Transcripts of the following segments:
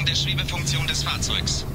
Überprüfung der Schwebefunktion des Fahrzeugs.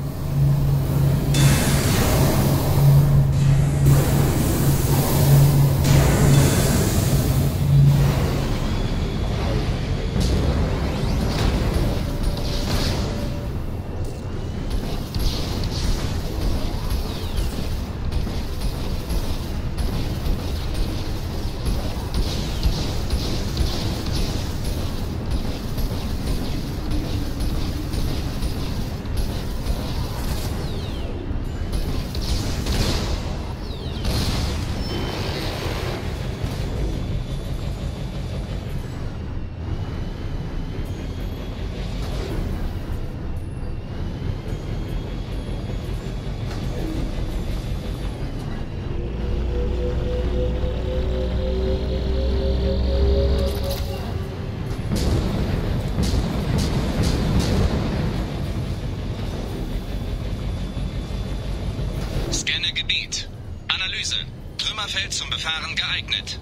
Scanne Gebiet. Analyse. Trümmerfeld zum Befahren geeignet.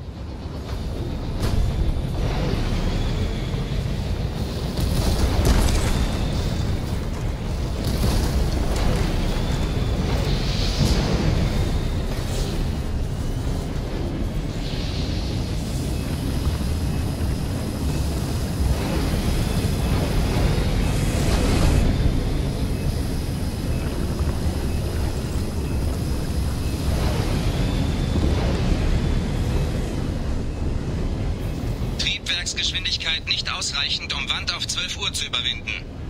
Triebwerksgeschwindigkeit nicht ausreichend, um Wand auf 12 Uhr zu überwinden.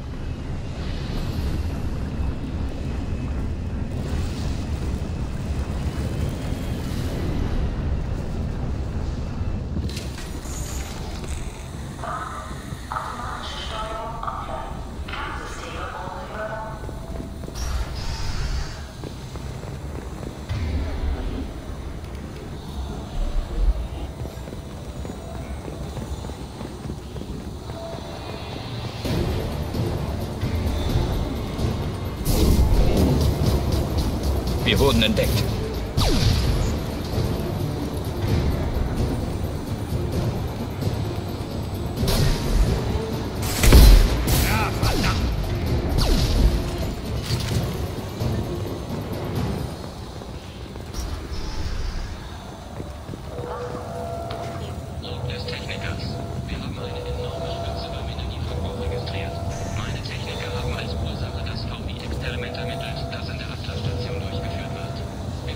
Wir wurden entdeckt. Ja, verdammt! Log des Technikers. Wir haben eine enorme Spitze beim Energieverbrauch registriert. Meine Techniker haben als Ursache das VI-Experiment ermittelt, das in der Abtransstation durchgeführt wird. Wir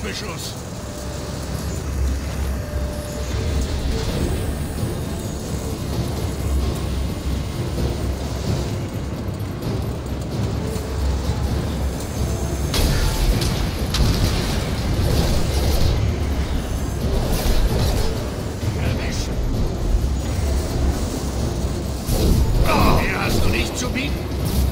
Beschuss. Erwischen. Mehr hast du nicht zu bieten.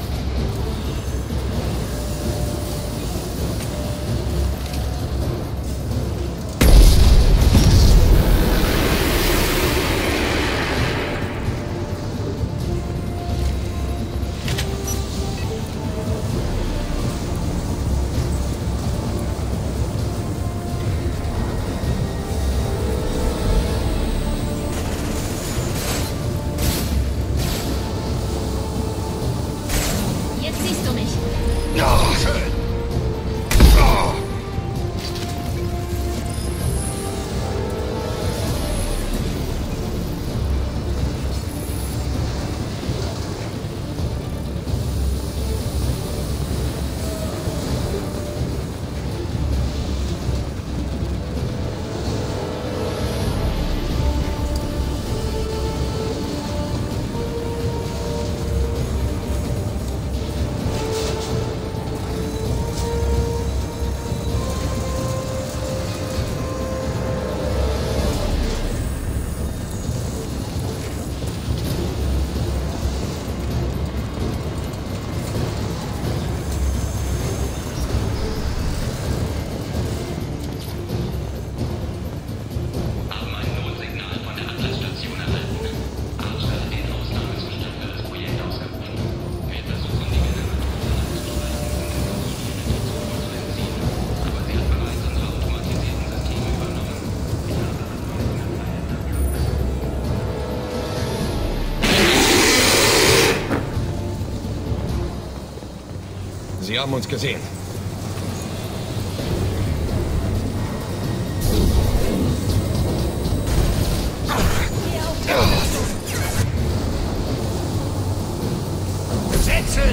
Jetzt siehst du mich. Ja, schön. Haben ein Notsignal von der Atlas-Station erhalten. Archer hat den Ausnahmezustand für das Projekt ausgerufen. Wir versuchen, die genaue Zuordnung zu entziehen, aber sie hat bereits unsere automatisierten Systeme übernommen. Sie haben uns gesehen. Setzen!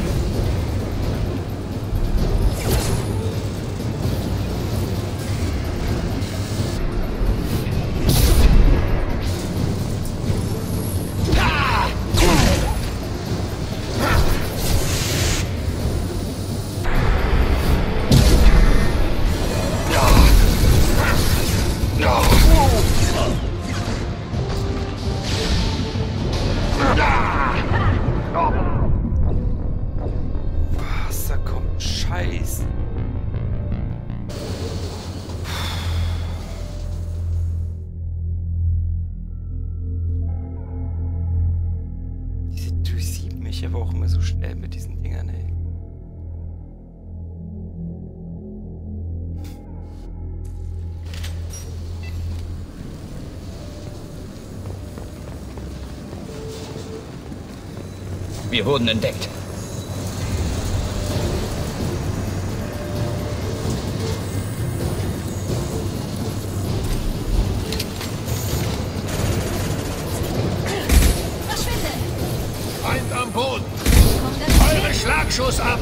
Was, da kommt Scheiß. Diese durchsiebt mich aber auch immer so schnell mit diesen Dingern, ey. Wir wurden entdeckt. Verschwinde! Feind am Boden! Komm das Eure Schlagschuss ab!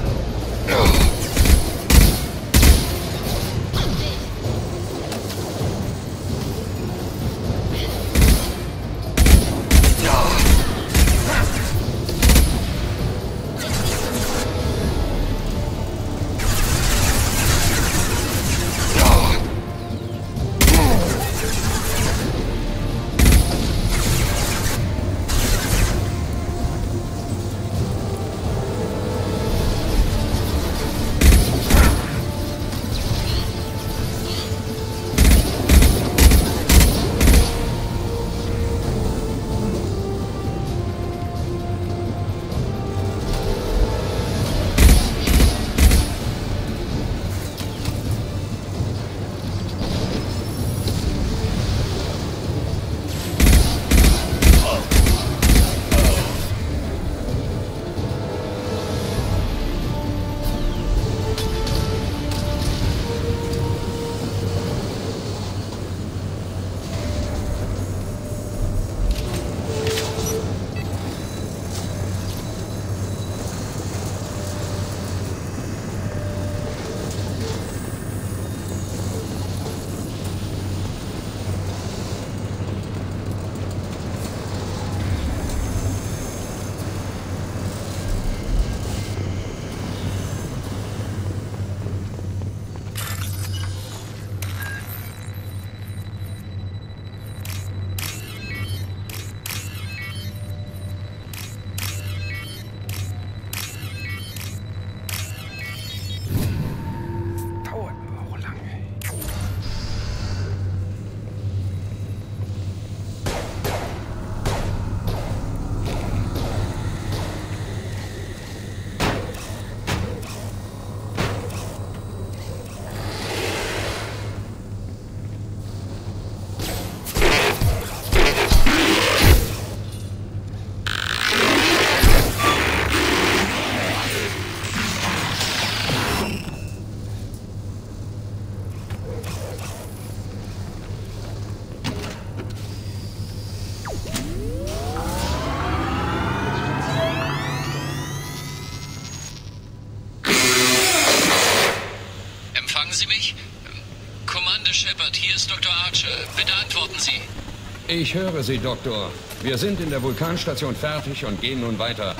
Bitte antworten Sie. Ich höre Sie, Doktor. Wir sind in der Vulkanstation fertig und gehen nun weiter.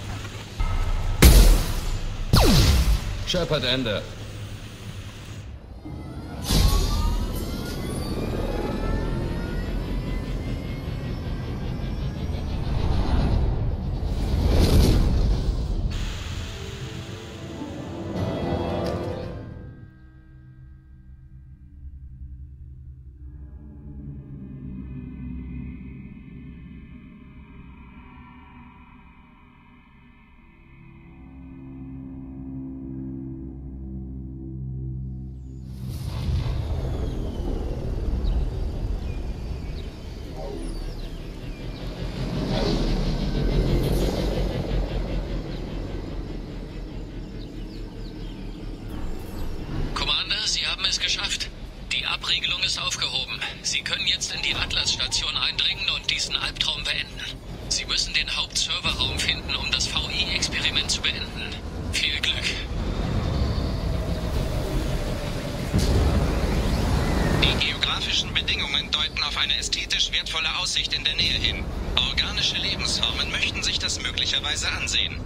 Shepard, Ende. Abriegelung ist aufgehoben. Sie können jetzt in die Atlas-Station eindringen und diesen Albtraum beenden. Sie müssen den Hauptserverraum finden, um das VI-Experiment zu beenden. Viel Glück. Die geografischen Bedingungen deuten auf eine ästhetisch wertvolle Aussicht in der Nähe hin. Organische Lebensformen möchten sich das möglicherweise ansehen.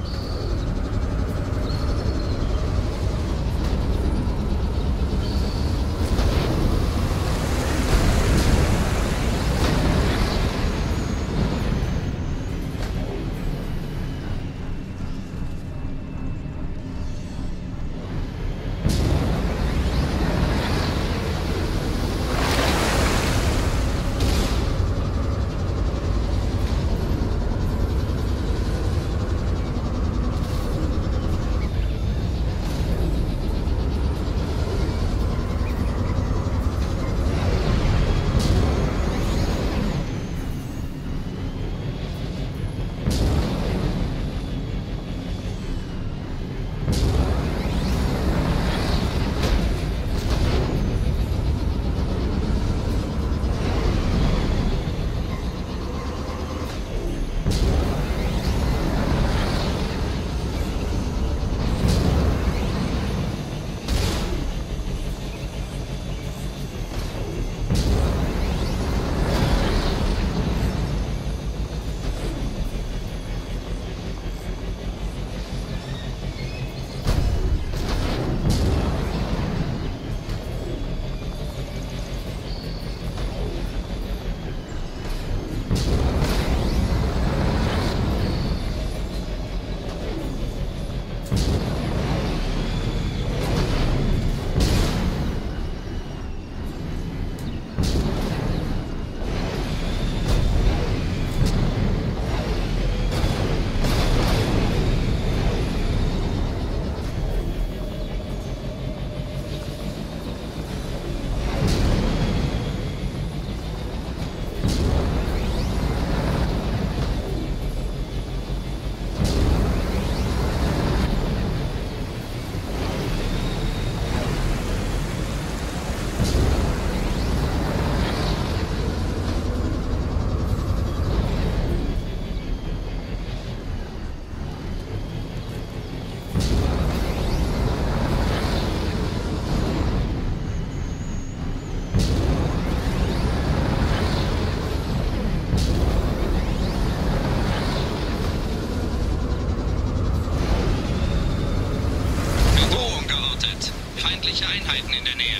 Einheiten in der Nähe.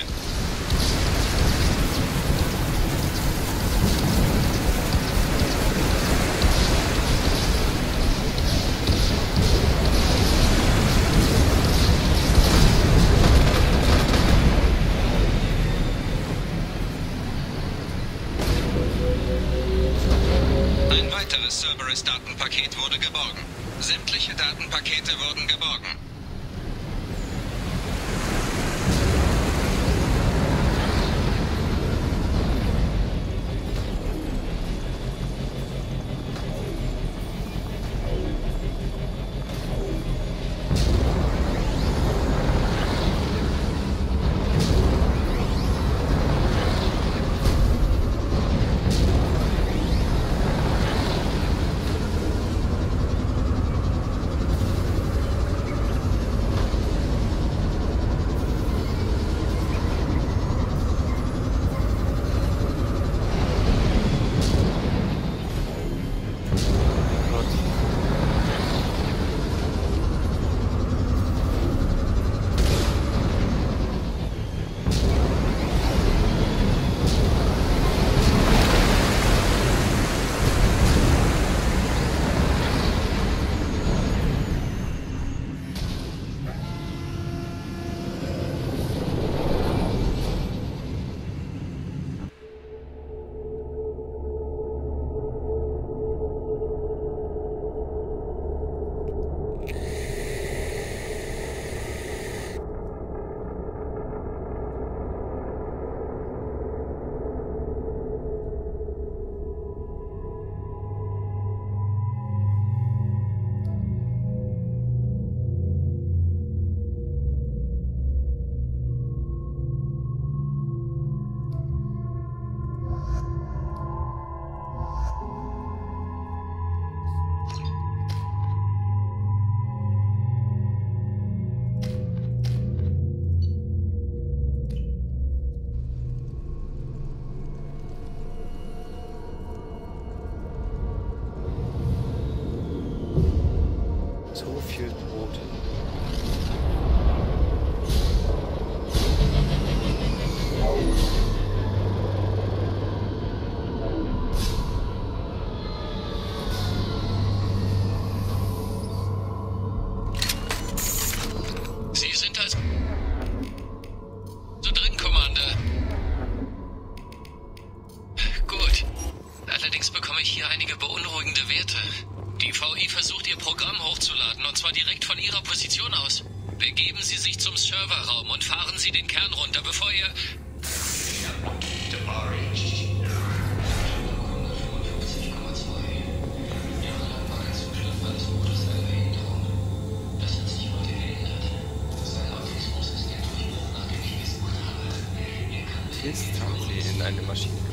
Ein weiteres Cerberus-Datenpaket wurde geborgen. Sämtliche Datenpakete wurden geborgen. So viel Tote. Sie sind also drin, Commander. Gut. Allerdings bekomme ich hier einige beunruhigende Werte. Die VI versucht, ihr Programm hochzuladen, und zwar direkt von ihrer Position aus. Begeben Sie sich zum Serverraum und fahren Sie den Kern runter, bevor ihr... Mist, haben sie in eine Maschine